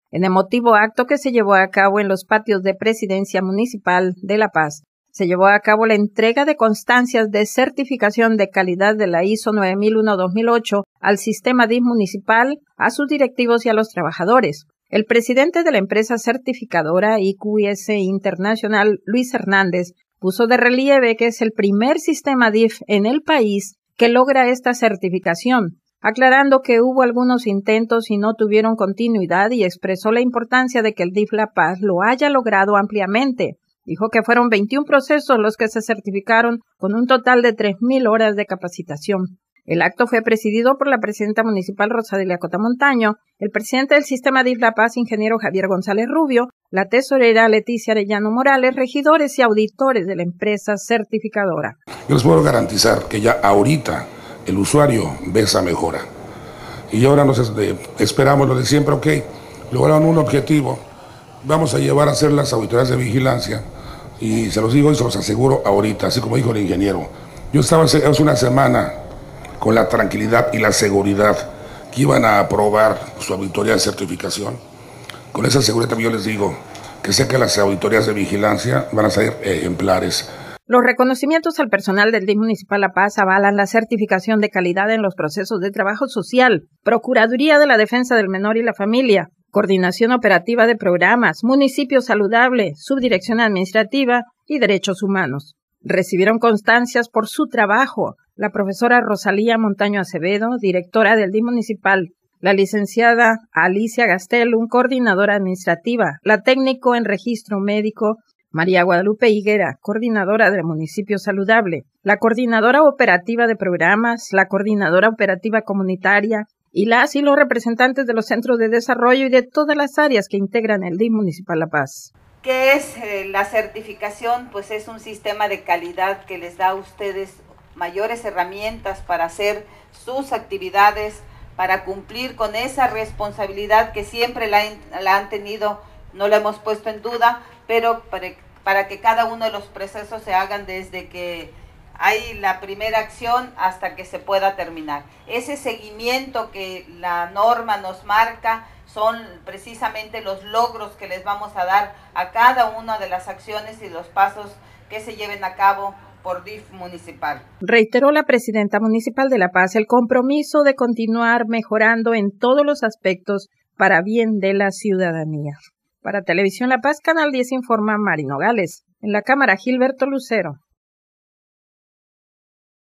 En emotivo acto que se llevó a cabo en los patios de Presidencia Municipal de La Paz, se llevó a cabo la entrega de constancias de certificación de calidad de la ISO 9001-2008 al sistema DIF municipal, a sus directivos y a los trabajadores. El presidente de la empresa certificadora IQS Internacional, Luis Hernández, puso de relieve que es el primer sistema DIF en el país que logra esta certificación, aclarando que hubo algunos intentos y no tuvieron continuidad, y expresó la importancia de que el DIF La Paz lo haya logrado ampliamente. Dijo que fueron 21 procesos los que se certificaron con un total de 3,000 horas de capacitación. El acto fue presidido por la presidenta municipal Rosadelia Cota Montaño, el presidente del sistema DIF La Paz, ingeniero Javier González Rubio, la tesorera Leticia Arellano Morales, regidores y auditores de la empresa certificadora. Yo les puedo garantizar que ya ahorita el usuario ve esa mejora. Y ahora nos esperamos lo de siempre, ok, lograron un objetivo, vamos a llevar a hacer las auditorías de vigilancia. Y se los digo y se los aseguro ahorita, así como dijo el ingeniero. Yo estaba hace una semana con la tranquilidad y la seguridad que iban a aprobar su auditoría de certificación. Con esa seguridad también yo les digo que sé que las auditorías de vigilancia van a ser ejemplares. Los reconocimientos al personal del DIF Municipal La Paz avalan la certificación de calidad en los procesos de trabajo social, Procuraduría de la Defensa del Menor y la Familia, Coordinación Operativa de Programas, Municipio Saludable, Subdirección Administrativa y Derechos Humanos. Recibieron constancias por su trabajo la profesora Rosalía Montaño Acevedo, directora del DIF Municipal, la licenciada Alicia Gastelum, coordinadora administrativa, la técnico en registro médico, María Guadalupe Higuera, coordinadora del Municipio Saludable, la coordinadora operativa de programas, la coordinadora operativa comunitaria y las y los representantes de los centros de desarrollo y de todas las áreas que integran el DIF Municipal La Paz. ¿Qué es la certificación? Pues es un sistema de calidad que les da a ustedes mayores herramientas para hacer sus actividades, para cumplir con esa responsabilidad que siempre la han tenido, no la hemos puesto en duda, pero para que cada uno de los procesos se hagan desde que hay la primera acción hasta que se pueda terminar. Ese seguimiento que la norma nos marca son precisamente los logros que les vamos a dar a cada una de las acciones y los pasos que se lleven a cabo por DIF municipal. Reiteró la presidenta municipal de La Paz el compromiso de continuar mejorando en todos los aspectos para bien de la ciudadanía. Para Televisión La Paz, Canal 10 informa Mari Nogales. En la cámara, Gilberto Lucero.